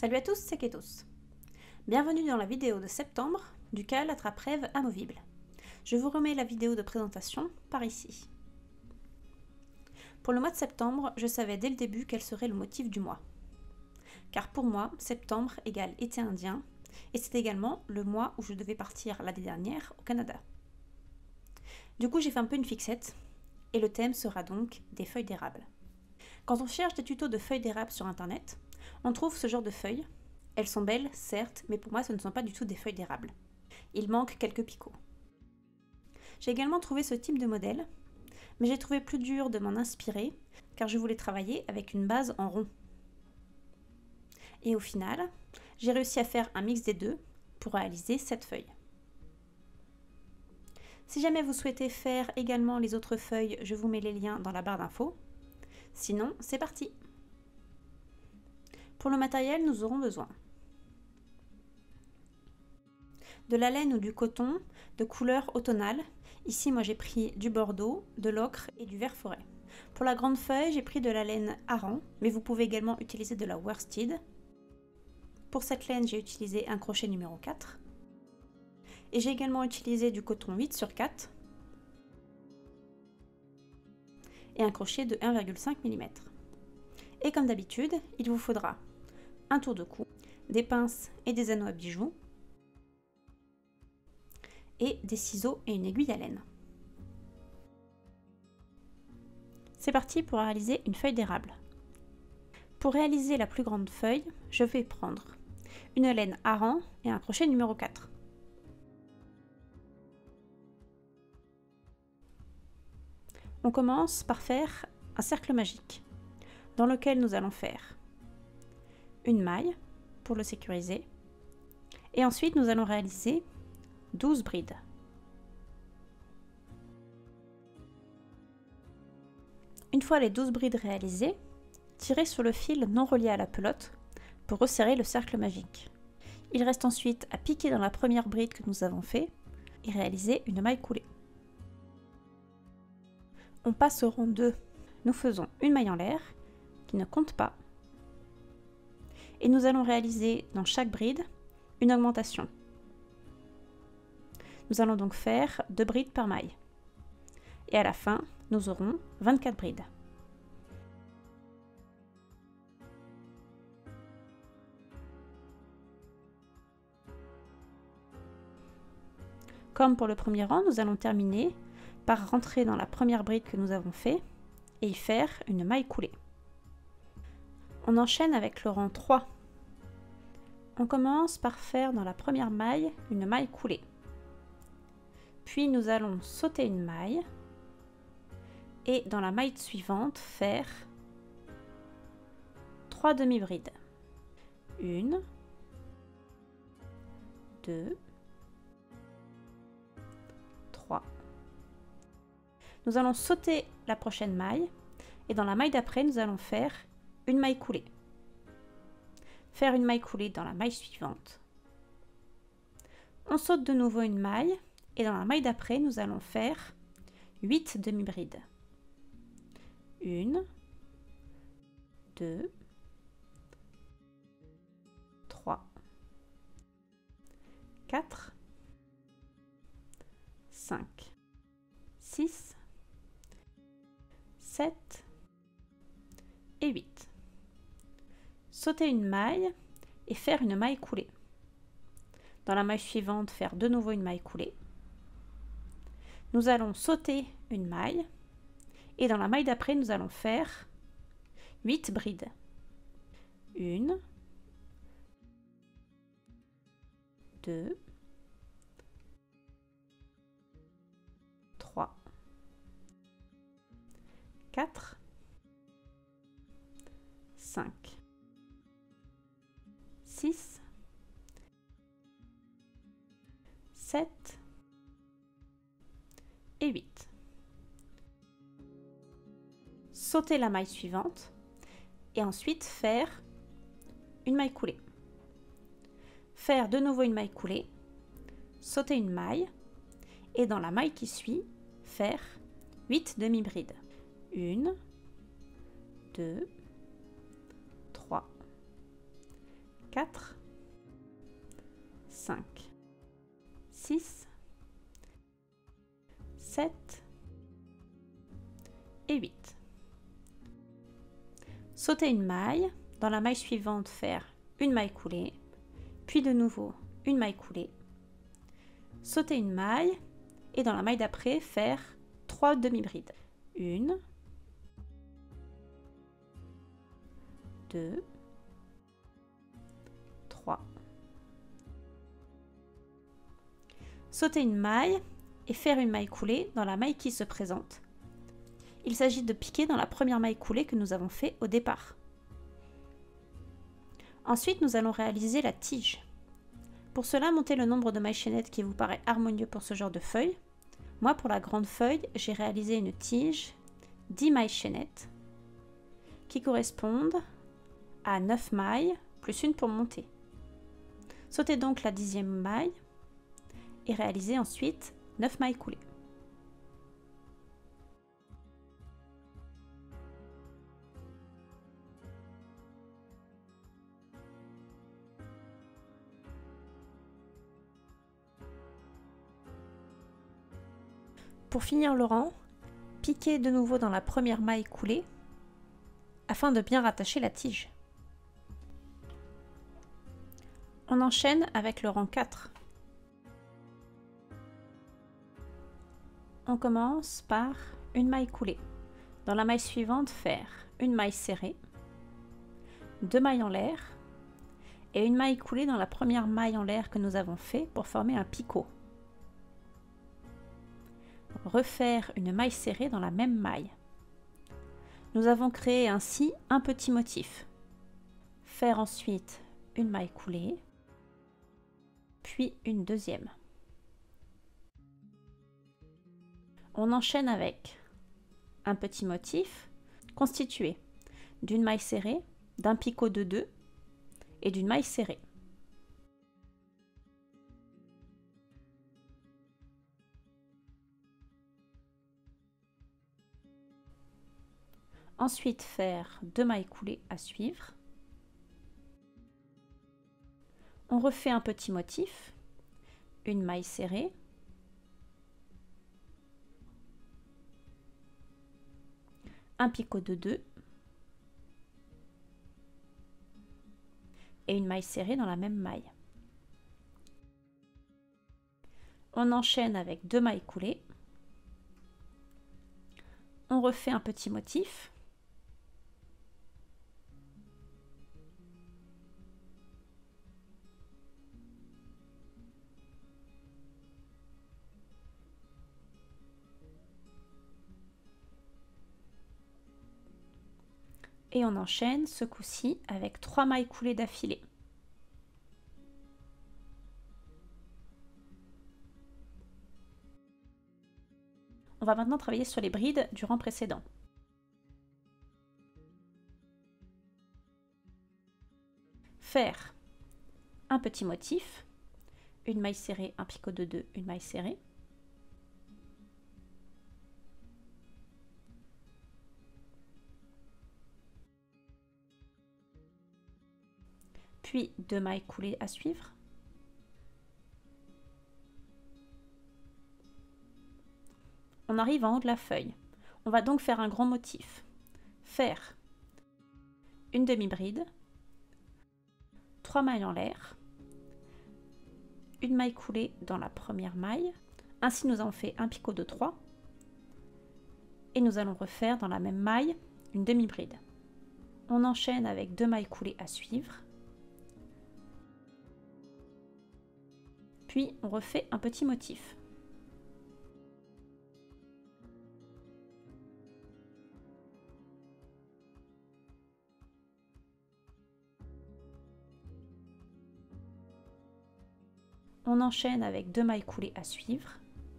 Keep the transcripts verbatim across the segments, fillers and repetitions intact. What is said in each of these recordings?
Salut à tous, c'est Ketos. Bienvenue dans la vidéo de septembre du K L attrape-rêve amovible. Je vous remets la vidéo de présentation par ici. Pour le mois de septembre, je savais dès le début quel serait le motif du mois. Car pour moi, septembre égale été indien, et c'est également le mois où je devais partir l'année dernière au Canada. Du coup, j'ai fait un peu une fixette, et le thème sera donc des feuilles d'érable. Quand on cherche des tutos de feuilles d'érable sur internet, on trouve ce genre de feuilles. Elles sont belles, certes, mais pour moi ce ne sont pas du tout des feuilles d'érable. Il manque quelques picots. J'ai également trouvé ce type de modèle, mais j'ai trouvé plus dur de m'en inspirer, car je voulais travailler avec une base en rond. Et au final, j'ai réussi à faire un mix des deux pour réaliser cette feuille. Si jamais vous souhaitez faire également les autres feuilles, je vous mets les liens dans la barre d'infos. Sinon, c'est parti! Pour le matériel, nous aurons besoin de la laine ou du coton de couleur automnale. Ici, moi j'ai pris du bordeaux, de l'ocre et du vert forêt. Pour la grande feuille, j'ai pris de la laine hareng, mais vous pouvez également utiliser de la worsted. Pour cette laine, j'ai utilisé un crochet numéro quatre. Et j'ai également utilisé du coton huit sur quatre et un crochet de un virgule cinq millimètres. Et comme d'habitude, il vous faudra un tour de cou, des pinces et des anneaux à bijoux, et des ciseaux et une aiguille à laine. C'est parti pour réaliser une feuille d'érable. Pour réaliser la plus grande feuille, je vais prendre une laine hareng et un crochet numéro quatre. On commence par faire un cercle magique, dans lequel nous allons faire une maille pour le sécuriser, et ensuite nous allons réaliser douze brides. Une fois les douze brides réalisées, tirez sur le fil non relié à la pelote pour resserrer le cercle magique. Il reste ensuite à piquer dans la première bride que nous avons fait et réaliser une maille coulée. On passe au rang deux. Nous faisons une maille en l'air qui ne compte pas et nous allons réaliser dans chaque bride une augmentation. Nous allons donc faire deux brides par maille. Et à la fin, nous aurons vingt-quatre brides. Comme pour le premier rang, nous allons terminer par rentrer dans la première bride que nous avons fait et y faire une maille coulée. On enchaîne avec le rang trois. On commence par faire dans la première maille une maille coulée. Puis nous allons sauter une maille et dans la maille suivante faire trois demi-brides. Une, deux, trois. Nous allons sauter la prochaine maille et dans la maille d'après, nous allons faire une maille coulée. Faire une maille coulée dans la maille suivante. On saute de nouveau une maille et dans la maille d'après, nous allons faire huit demi-brides. Une, deux, trois, quatre, cinq, six, sept et huit. Sauter une maille et faire une maille coulée. Dans la maille suivante, faire de nouveau une maille coulée. Nous allons sauter une maille et dans la maille d'après, nous allons faire huit brides. Une, deux, trois, quatre, cinq, six, sept et huit. Sauter la maille suivante et ensuite faire une maille coulée. Faire de nouveau une maille coulée, sauter une maille et dans la maille qui suit, faire huit demi-brides. Une, deux, trois, quatre, cinq, six, sept et huit. Sauter une maille, dans la maille suivante faire une maille coulée, puis de nouveau une maille coulée, sauter une maille et dans la maille d'après faire trois demi-brides. Une, deux, trois. Sauter une maille et faire une maille coulée dans la maille qui se présente. Il s'agit de piquer dans la première maille coulée que nous avons fait au départ. Ensuite, nous allons réaliser la tige. Pour cela, montez le nombre de mailles chaînettes qui vous paraît harmonieux pour ce genre de feuille. Moi, pour la grande feuille, j'ai réalisé une tige dix mailles chaînettes qui correspondent à neuf mailles plus une pour monter. Sautez donc la dixième maille et réalisez ensuite neuf mailles coulées. Pour finir le rang, piquez de nouveau dans la première maille coulée afin de bien rattacher la tige. On enchaîne avec le rang quatre. On commence par une maille coulée. Dans la maille suivante, faire une maille serrée, deux mailles en l'air et une maille coulée dans la première maille en l'air que nous avons fait pour former un picot. Refaire une maille serrée dans la même maille. Nous avons créé ainsi un petit motif. Faire ensuite une maille coulée, puis une deuxième. On enchaîne avec un petit motif constitué d'une maille serrée, d'un picot de deux et d'une maille serrée. Ensuite, faire deux mailles coulées à suivre. On refait un petit motif, une maille serrée, un picot de deux et une maille serrée dans la même maille. On enchaîne avec deux mailles coulées. On refait un petit motif. Et on enchaîne ce coup-ci avec trois mailles coulées d'affilée. On va maintenant travailler sur les brides du rang précédent. Faire un petit motif, une maille serrée, un picot de deux, une maille serrée. Puis deux mailles coulées à suivre. On arrive en haut de la feuille. On va donc faire un grand motif. Faire une demi-bride, trois mailles en l'air, une maille coulée dans la première maille. Ainsi, nous avons fait un picot de trois. Et nous allons refaire dans la même maille une demi-bride. On enchaîne avec deux mailles coulées à suivre. Puis on refait un petit motif. On enchaîne avec deux mailles coulées à suivre.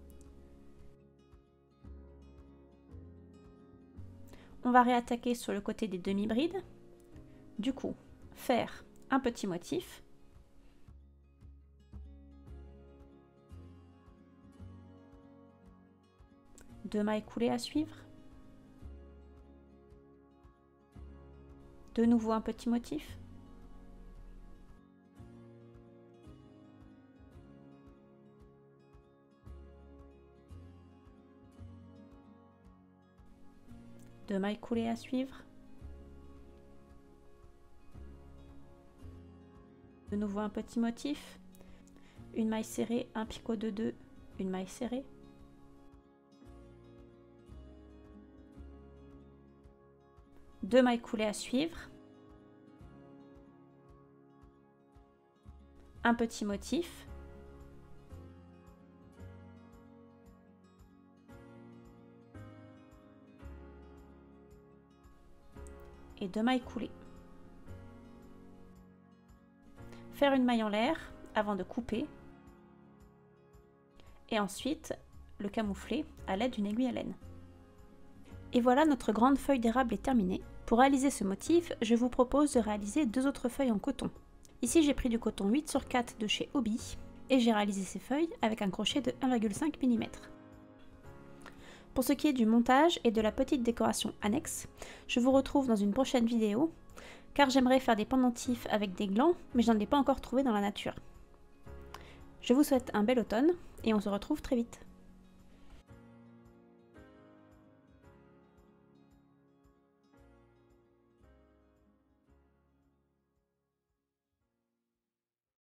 On va réattaquer sur le côté des demi-brides. Du coup, faire un petit motif. Deux mailles coulées à suivre. De nouveau un petit motif. deux mailles coulées à suivre. De nouveau un petit motif, une maille serrée, un picot de deux, une maille serrée. Deux mailles coulées à suivre. Un petit motif. Et deux mailles coulées. Faire une maille en l'air avant de couper. Et ensuite le camoufler à l'aide d'une aiguille à laine. Et voilà, notre grande feuille d'érable est terminée. Pour réaliser ce motif, je vous propose de réaliser deux autres feuilles en coton. Ici, j'ai pris du coton huit sur quatre de chez Hobbii et j'ai réalisé ces feuilles avec un crochet de un virgule cinq millimètres. Pour ce qui est du montage et de la petite décoration annexe, je vous retrouve dans une prochaine vidéo car j'aimerais faire des pendentifs avec des glands, mais je n'en ai pas encore trouvé dans la nature. Je vous souhaite un bel automne et on se retrouve très vite.